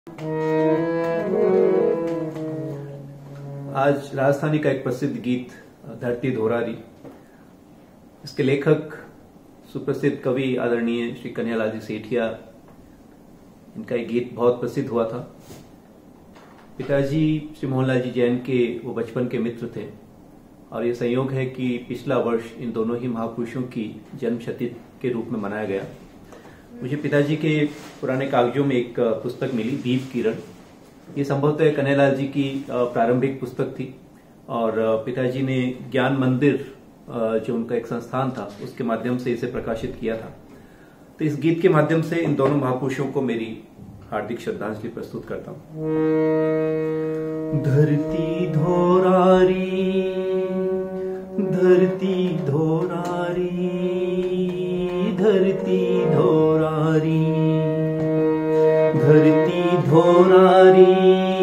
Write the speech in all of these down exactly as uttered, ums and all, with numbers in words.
आज राजस्थानी का एक प्रसिद्ध गीत धरती धोरारी, इसके लेखक सुप्रसिद्ध कवि आदरणीय श्री कन्हैयालाल जी सेठिया, इनका एक गीत बहुत प्रसिद्ध हुआ था। पिताजी श्री मोहनलाल जी जैन के वो बचपन के मित्र थे और ये संयोग है कि पिछला वर्ष इन दोनों ही महापुरुषों की जन्म शती के रूप में मनाया गया। मुझे पिताजी के पुराने कागजों में एक पुस्तक मिली, दीप किरण। ये संभवतः कन्हैयालाल जी की प्रारंभिक पुस्तक थी और पिताजी ने ज्ञान मंदिर, जो उनका एक संस्थान था, उसके माध्यम से इसे प्रकाशित किया था। तो इस गीत के माध्यम से इन दोनों महापुरुषों को मेरी हार्दिक श्रद्धांजलि प्रस्तुत करता हूं। धरती धोरारी, धरती धोरारी, धरती धोरारी, धरती धोरारी,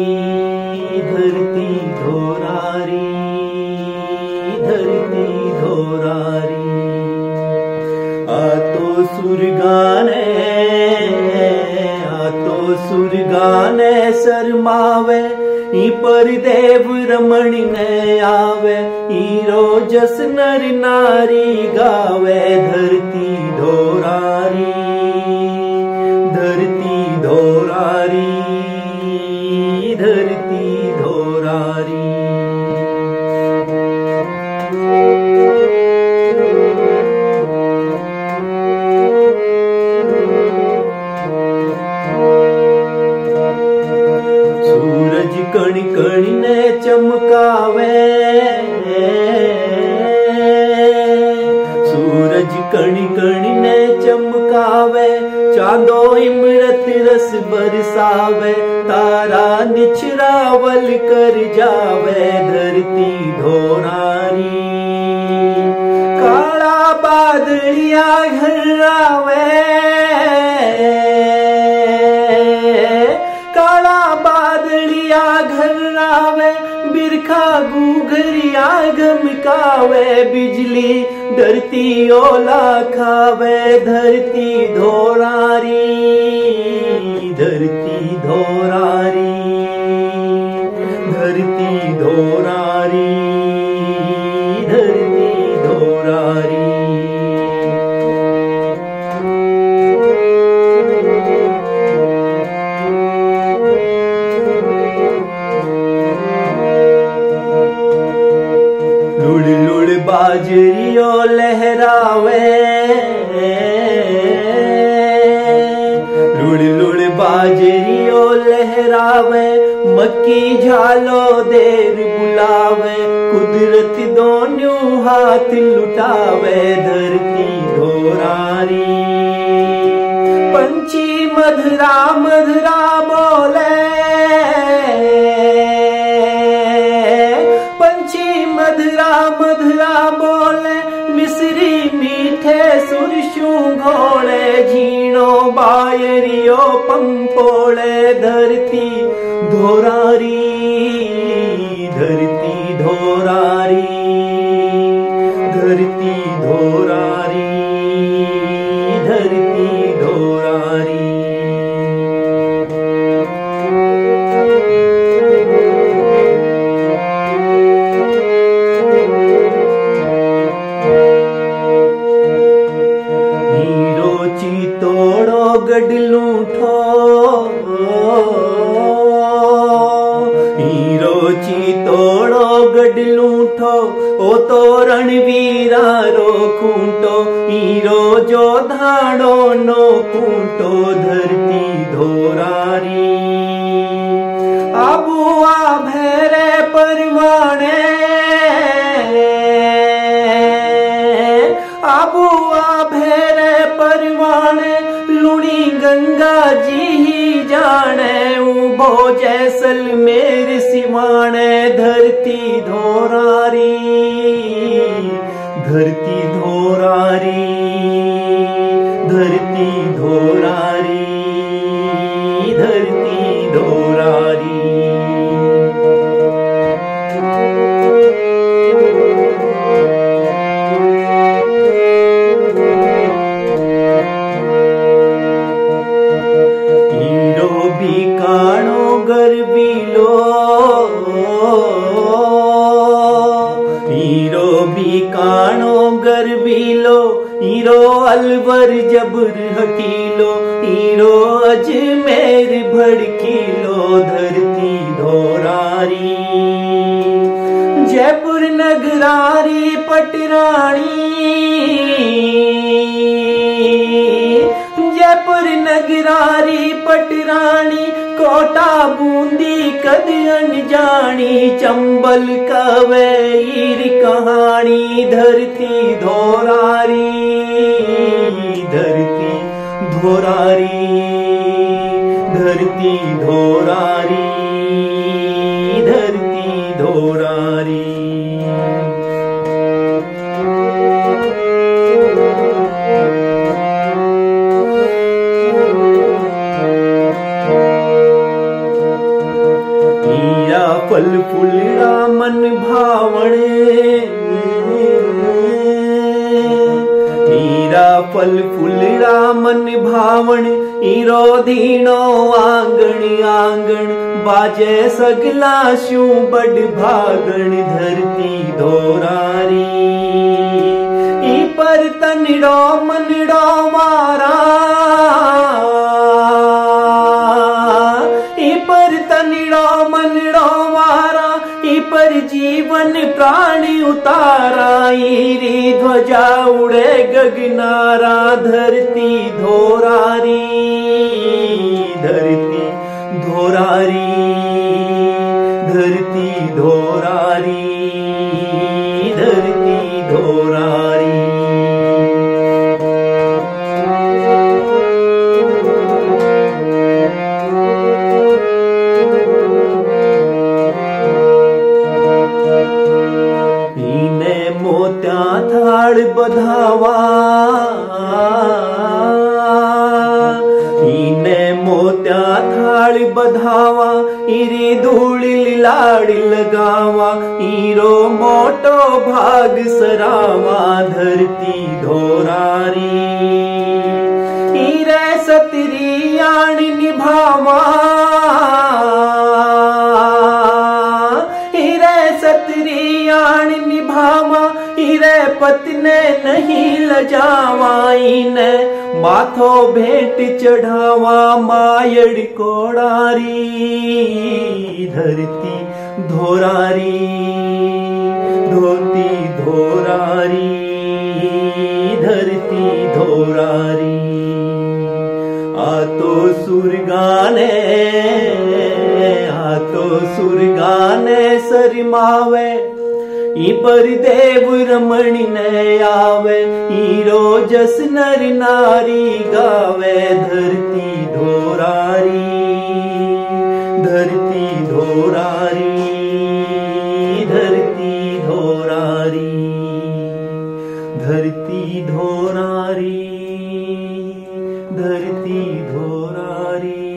धरती धोरारी, धरती धोरारी। आ तो सुरगाने, आ तो सुरगाने शर्मावे, ई पर देव रमण ने आवे, ई रोजस नर नारी गावे। धरती धोरारी, धरती धोरारी, धरती धोरारी। सूरज कण कण ने चमकावे, सूरज कण कण ने चमकावे, चांदो इमरत रस बरसावे, तारा निछरावल कर जावे। धरती धोरारी, काला बादलिया घरावे, काला बादलिया घरावे, बिरखा घूघरिया गमकावे, बिजली धरती ओला खावे। धरती धोरारी, धरती धोरारी, धरती धोरारी, धरती धोरारी। लुड़ लुड़ बाजरियो लहरावे, लुड़ लुड़ बाजरियो लहरावे, मक्की झालो देर बुलावे, कुदरत दोनों हाथ लुटावे। धरती धोरारी, पंछी मधुरा मधुरा बोले, पंछी मधुरा मधुरा बोले, मिसरी मीठे सुरशु घोड़े, झीणो बायरियो पंपोड़े। धरती धोरारी, धरती धोरारी, धरती धोरारी, धरती धोरारी। तोड़ो गडलू ठो, हीरो ची तोड़ो गडलू ठो, ओ तो रणवीरा रो खूंटो, हीरो जो धाड़ो नो खूंटो। धरती धोरारी, आबुआ भेरे परवाने, आबुआ भेरे परवाने, लुणी गंगा जी ही जाने, उबो जैसलमेर सिवाने। धरती धोरारी, धरती धोरारी, धरती धोरारी, धरती धोरारी। हीरो भी का गरबीलो हीरो भी कानो गरबीलो हीरो अलवर जबर हटीलो हीरो अजमेर भड़कीलो धरती धोरारी जयपुर नगरारी पटरानी जयपुर नगरारी पटरानी कोटा बूंदी कद अनजानी चंबल कवैर कहानी धरती धोरारी धरती धोरारी धरती धोरारी धरती धोरारी फल फुलड़ा मन भावण हीरा फल फुलड़ा मन भावण हीरो दीनो आंगण आंगण बाजे सगला शू बड़ भागण धरती धोरारी ई पर तनड़ो मनड़ो मारा ई पर तनड़ो मनड़ो पर जीवन प्राण उतारा ईरी ध्वजा उड़े गगनारा धरती धोरारी धरती धोरारी धरती धोरारी धरती धोरारी थाड़ बधावा इने मोत्या थाड़ बधावा इरी धूल लाड़ लगावा हीरो मोटो भाग सरावा धरती धोरारी हीरे सतरी आण निभावा हीरे सतरी आण निभावा हीरे पतने नहीं लजावाई ने माथो भेंट चढ़ावा मायड़ कोड़ारी धरती धोरारी धोती धोरारी धरती धोरारी आ तो सुरगाने आ तो सुरगाने सरमावे ई पर देव रमणी ने आवे हीरो जस नर नारी गावे धरती धोरारी धरती धोरारी धरती धोरारी धरती धोरारी धरती धोरारी